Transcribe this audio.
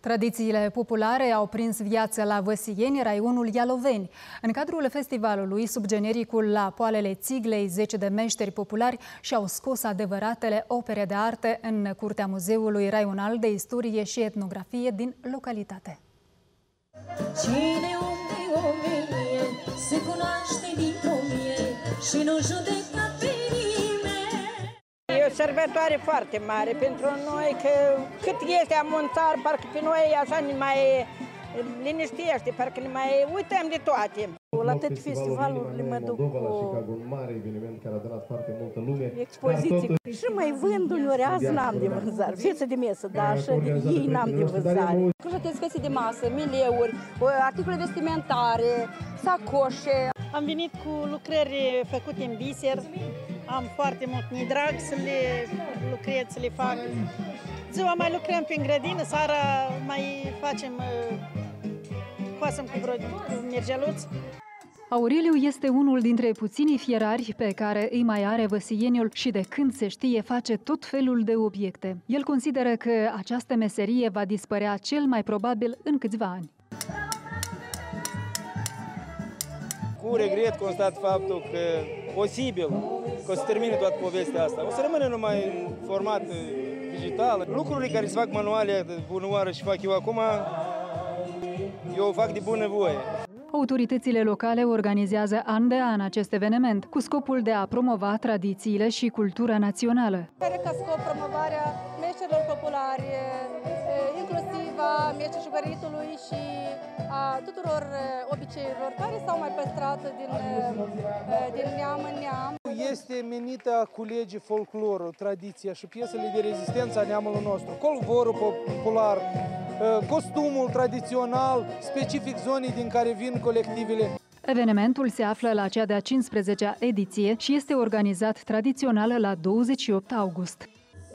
Tradițiile populare au prins viață la Văsieni, raionul Ialoveni. În cadrul festivalului, sub genericul La Poalele Țiglei, 10 de meșteri populari și-au scos adevăratele opere de arte în curtea Muzeului Raional de Istorie și Etnografie din localitate. Cine umble o mie, se cunoaște dintr-o mie și nu judecă pe nimeni. E o sărbătoare foarte mare pentru noi, că cât este amonțar, parcă pe noi așa ne mai liniștește, parcă ne mai uităm de toate. La toate festivalurile mă duc cu un mare eveniment care a adunat foarte multă lume. Expoziții. Și mai vând uneori, azi n-am de vânzare. Feță de mesă, da, și ei n-am de vânzare. Crujetăți găsite de masă, mileuri, articole vestimentare, sacoșe. Am venit cu lucrări făcute în biser. Am foarte mult drag să le lucrez, să le fac. Ziua mai lucrăm prin grădină, seara mai facem coasăm cu mergeluți. Aureliu este unul dintre puținii fierari pe care îi mai are văsieniul și de când se știe face tot felul de obiecte. El consideră că această meserie va dispărea cel mai probabil în câțiva ani. Cu regret constat faptul că posibil că o să termine toată povestea asta. O să rămână numai în format digital. Lucrurile care se fac manuale de bună oară și fac eu acum, eu o fac de bunăvoie. Autoritățile locale organizează an de an acest eveniment, cu scopul de a promova tradițiile și cultura națională. Care ca scop promovarea meșterilor populari, inclusiv a meșteșugăritului și a tuturor obiceiurilor care s-au mai păstrat din neam în neam. Este menită a culege folclorul, tradiția și piesele de rezistență a neamului nostru, colvorul popular, costumul tradițional, specific zonei din care vin colectivele. Evenimentul se află la cea de-a 15-a ediție și este organizat tradițional la 28 august.